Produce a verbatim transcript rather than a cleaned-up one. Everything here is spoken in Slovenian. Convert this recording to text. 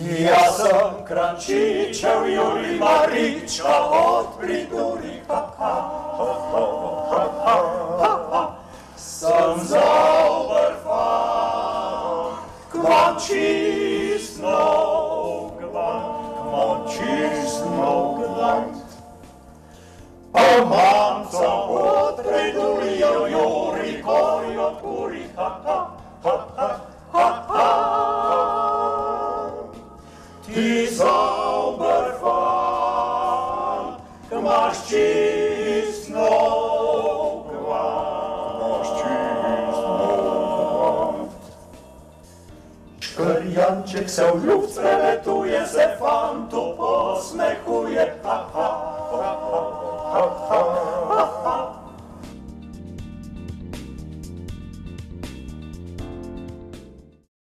Ja sam Krančičev Juri Marička od Priduri, ha, ha, ha, ha, ha, ha, ha, ha. Sem zauberfan, k vam čistno, k vam, k vam čistno, k vam. A mamca od Priduri, jo Juri, koj od Puri, ha, ha, ha, ha, ha, ha. Ti zauberfan, k maš čistno, k vam, maš čistno, k vam. Škrjanček se v ljubc preletuje, se fantu posmehuje, ha, ha, ha, ha, ha, ha, ha.